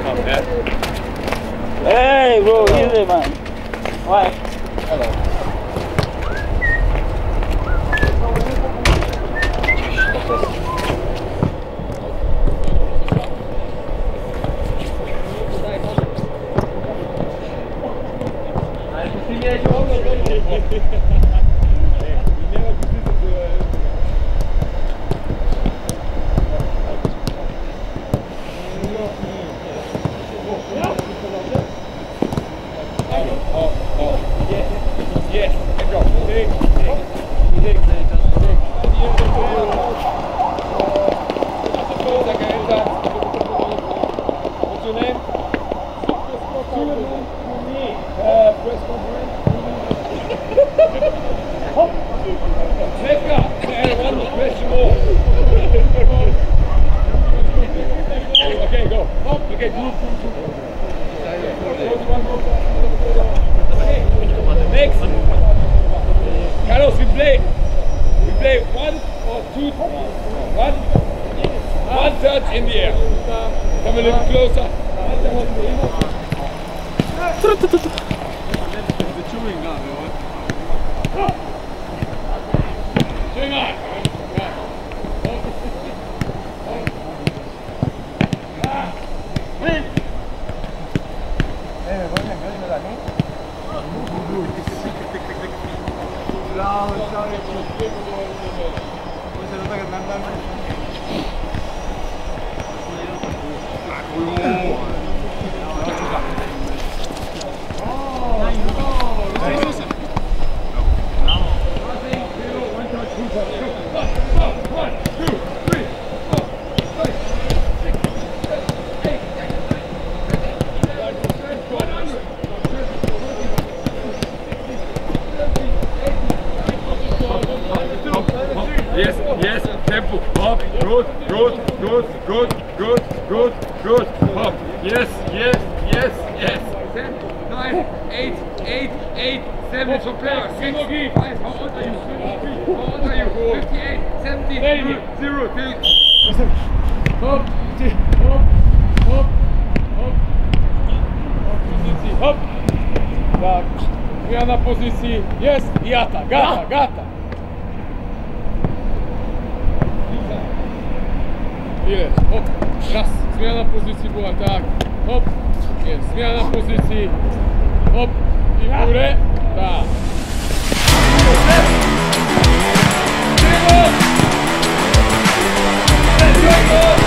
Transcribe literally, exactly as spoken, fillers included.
Hey bro, easy man. Why? Hello. Next, Carlos, we play, we play one or two, one, one touch in the air. Come a little closer. The chewing now, chewing on. Yes, yes, tempo, hop, good, good, good, good, good, good, good, hop, yes, yes, yes, yes. Ten, nine, eight, eight, eight, seven, for player, six, five, how old are you? How old are you? fifty-eight, seventy, zero, two. Hop, hop, hop, hop, pozycji, hop. Tak, zmiana pozycji, jest, jata, gata, gata. Jest, hop, raz, zmiana pozycji była, tak, hop, jest, zmiana pozycji, hop, i w górę, tak. Let's go!